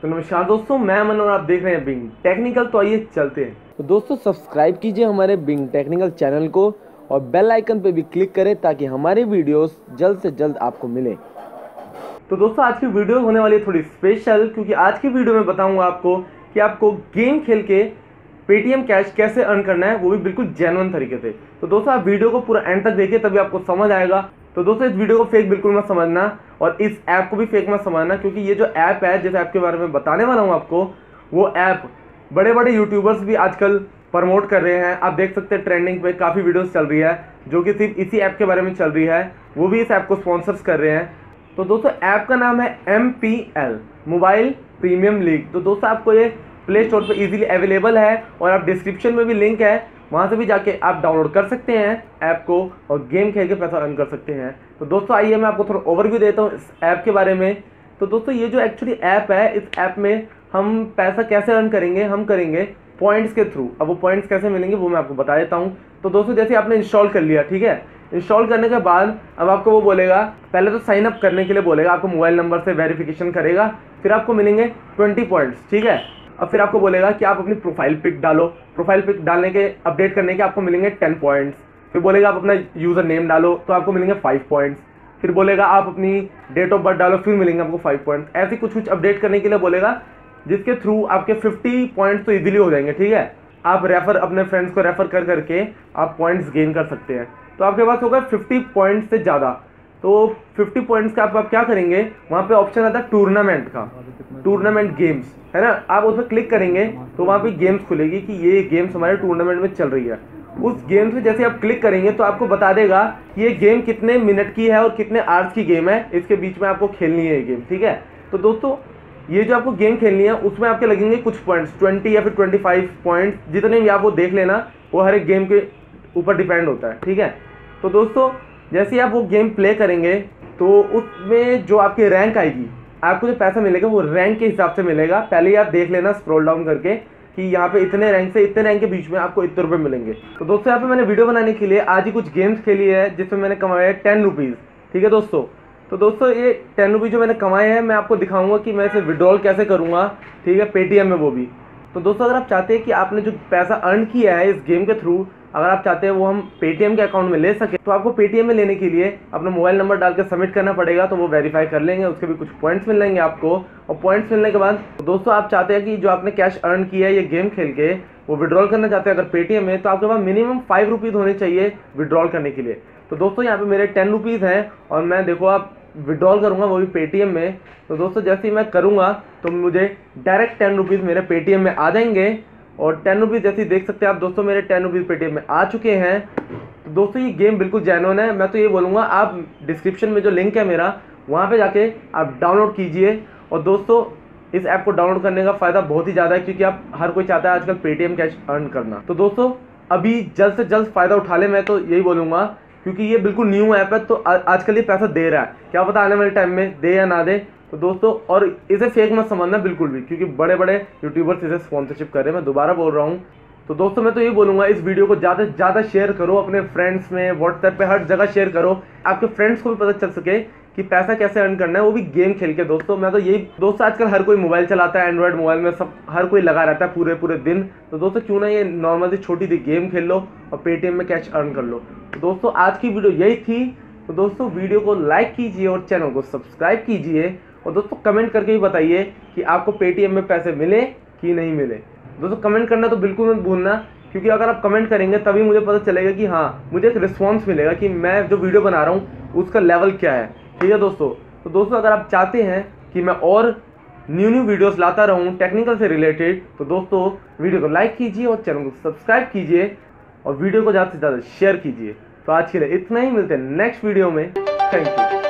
तो नमस्कार दोस्तों, मैं अमन और आप देख रहे हैं बिंग टेक्निकल। तो आइए चलते हैं। तो दोस्तों सब्सक्राइब कीजिए हमारे बिंग टेक्निकल चैनल को और बेल आइकन पे भी क्लिक करें ताकि हमारी वीडियोस जल्द से जल्द आपको मिले। तो दोस्तों आज की वीडियो होने वाली है थोड़ी स्पेशल, क्योंकि आज की वीडियो में बताऊंगा आपको कि आपको गेम खेल के पेटीएम कैश कैसे अर्न करना है, वो भी बिल्कुल जेन्युइन तरीके से। तो दोस्तों आप वीडियो को पूरा एंड तक देखिए, तभी आपको समझ आएगा। तो दोस्तों इस वीडियो को फेक बिल्कुल मत समझना और इस ऐप को भी फेक मत समझना, क्योंकि ये जो ऐप है, जिस ऐप के बारे में बताने वाला हूँ आपको, वो ऐप बड़े बड़े यूट्यूबर्स भी आजकल प्रमोट कर रहे हैं। आप देख सकते हैं ट्रेंडिंग पे काफ़ी वीडियोस चल रही है जो कि सिर्फ इसी ऐप के बारे में चल रही है, वो भी इस ऐप को स्पॉन्सर्स कर रहे हैं। तो दोस्तों ऐप का नाम है MPL मोबाइल प्रीमियम लीग। तो दोस्तों आपको ये प्ले स्टोर पर इजीली अवेलेबल है और आप डिस्क्रिप्शन में भी लिंक है, वहाँ से भी जाके आप डाउनलोड कर सकते हैं ऐप को और गेम खेल के पैसा अर्न कर सकते हैं। तो दोस्तों आइए मैं आपको थोड़ा ओवरव्यू देता हूँ इस ऐप के बारे में। तो दोस्तों ये जो एक्चुअली ऐप है, इस ऐप में हम पैसा कैसे अर्न करेंगे, हम करेंगे पॉइंट्स के थ्रू। अब वो पॉइंट्स कैसे मिलेंगे वो मैं आपको बता देता हूँ। तो दोस्तों जैसे आपने इंस्टॉल कर लिया, ठीक है, इंस्टॉल करने के बाद अब आपको वो बोलेगा, पहले तो साइन अप करने के लिए बोलेगा, आपको मोबाइल नंबर से वेरिफिकेशन करेगा, फिर आपको मिलेंगे 20 पॉइंट्स, ठीक है। अब फिर आपको बोलेगा कि आप अपनी प्रोफाइल पिक डालो, प्रोफाइल पिक डालने के अपडेट करने के आपको मिलेंगे 10 पॉइंट्स। फिर बोलेगा आप अपना यूज़र नेम डालो तो आपको मिलेंगे 5 पॉइंट्स। फिर बोलेगा आप अपनी डेट ऑफ बर्थ डालो, फिर मिलेंगे आपको 5 पॉइंट्स। ऐसे कुछ अपडेट करने के लिए बोलेगा, जिसके थ्रू आपके 50 पॉइंट्स तो इजीली हो जाएंगे, ठीक है। आप रेफर अपने फ्रेंड्स को रेफर कर करके आप पॉइंट्स गेन कर सकते हैं। तो आपके पास होगा 50 पॉइंट्स से ज़्यादा। तो 50 पॉइंट्स का आप क्या करेंगे, वहाँ पे ऑप्शन आता है टूर्नामेंट का, टूर्नामेंट गेम्स, है ना। आप उस पर क्लिक करेंगे तो वहाँ पे गेम्स खुलेगी कि ये गेम्स हमारे टूर्नामेंट में चल रही है। उस गेम से जैसे आप क्लिक करेंगे तो आपको बता देगा कि ये गेम कितने मिनट की है और कितने आवर्स की गेम है, इसके बीच में आपको खेलनी है ये गेम, ठीक है। तो दोस्तों ये जो आपको गेम खेलनी है उसमें आपके लगेंगे कुछ पॉइंट्स, 20 या फिर 25 पॉइंट्स, जितने भी आप वो देख लेना, वो हर एक गेम के ऊपर डिपेंड होता है, ठीक है। तो दोस्तों जैसे आप वो गेम प्ले करेंगे तो उसमें जो आपकी रैंक आएगी, आपको जो पैसा मिलेगा वो रैंक के हिसाब से मिलेगा। पहले ही आप देख लेना स्क्रॉल डाउन करके कि यहाँ पे इतने रैंक से इतने रैंक के बीच में आपको इतने रुपये मिलेंगे। तो दोस्तों यहाँ पे मैंने वीडियो बनाने के लिए आज ही कुछ गेम्स खेली है जिसमें मैंने कमाया है 10 रुपीज़, ठीक है दोस्तों। तो दोस्तों ये 10 रुपीज़ जो मैंने कमाए हैं मैं आपको दिखाऊंगा कि मैं इसे विड्रॉल कैसे करूँगा, ठीक है, पेटीएम में वो भी। तो दोस्तों अगर आप चाहते हैं कि आपने जो पैसा अर्न किया है इस गेम के थ्रू, अगर आप चाहते हैं वो हम पेटीएम के अकाउंट में ले सके, तो आपको पेटीएम में लेने के लिए अपना मोबाइल नंबर डाल के सबमिट करना पड़ेगा। तो वो वेरीफाई कर लेंगे, उसके भी कुछ पॉइंट्स मिल जाएंगे आपको। और पॉइंट्स मिलने के बाद दोस्तों आप चाहते हैं कि जो आपने कैश अर्न किया है ये गेम खेल के, वो विड्रॉल करना चाहते हैं अगर पेटीएम में, तो आपके पास मिनिमम 5 रुपीज़ होने चाहिए विड्रॉल करने के लिए। तो दोस्तों यहाँ पे मेरे 10 रुपीज़ हैं और मैं देखो आप विड्रॉल करूँगा वो भी पेटीएम में। तो दोस्तों जैसे ही मैं करूँगा तो मुझे डायरेक्ट 10 रुपीज़ मेरे पेटीएम में आ जाएंगे। और 10 रुपीज़ जैसे देख सकते हैं आप दोस्तों, मेरे 10 रुपीज़ पेटीएम में आ चुके हैं। तो दोस्तों ये गेम बिल्कुल जेन्युइन है। मैं तो ये बोलूँगा आप डिस्क्रिप्शन में जो लिंक है मेरा, वहाँ पे जाके आप डाउनलोड कीजिए। और दोस्तों इस ऐप को डाउनलोड करने का फ़ायदा बहुत ही ज़्यादा है, क्योंकि आप हर कोई चाहता है आजकल पेटीएम कैश अर्न करना। तो दोस्तों अभी जल्द से जल्द फ़ायदा उठा ले, मैं तो यही बोलूँगा, क्योंकि ये बिल्कुल न्यू ऐप है। तो आजकल ये पैसा दे रहा है, क्या पता आने वाले टाइम में दे या ना दे। तो दोस्तों और इसे फेक मत समझना बिल्कुल भी, क्योंकि बड़े बड़े यूट्यूबर्स इसे स्पॉन्सरशिप कर रहे हैं, मैं दोबारा बोल रहा हूँ। तो दोस्तों मैं तो ये बोलूँगा इस वीडियो को ज़्यादा से ज़्यादा शेयर करो अपने फ्रेंड्स में, व्हाट्सएप पे हर जगह शेयर करो, आपके फ्रेंड्स को भी पता चल सके कि पैसा कैसे अर्न करना है, वो भी गेम खेल के। दोस्तों मैं तो यही, दोस्तों आजकल हर कोई मोबाइल चलाता है, एंड्रॉयड मोबाइल में सब हर कोई लगा रहता है पूरे पूरे दिन। तो दोस्तों क्यों ना ये नॉर्मल सी छोटी सी गेम खेल लो और पेटीएम में कैश अर्न कर लो। तो दोस्तों आज की वीडियो यही थी। तो दोस्तों वीडियो को लाइक कीजिए और चैनल को सब्सक्राइब कीजिए। और दोस्तों कमेंट करके भी बताइए कि आपको पेटीएम में पैसे मिले कि नहीं मिले। दोस्तों कमेंट करना तो बिल्कुल मत भूलना, क्योंकि अगर आप कमेंट करेंगे तभी मुझे पता चलेगा कि हाँ, मुझे एक रिस्पॉन्स मिलेगा कि मैं जो वीडियो बना रहा हूँ उसका लेवल क्या है, ठीक है दोस्तों। तो दोस्तों अगर आप चाहते हैं कि मैं और न्यू वीडियोस लाता रहूँ टेक्निकल से रिलेटेड, तो दोस्तों वीडियो को लाइक कीजिए और चैनल को सब्सक्राइब कीजिए और वीडियो को ज़्यादा से ज़्यादा शेयर कीजिए। तो आज के लिए इतना ही, मिलते हैं नेक्स्ट वीडियो में। Thank you.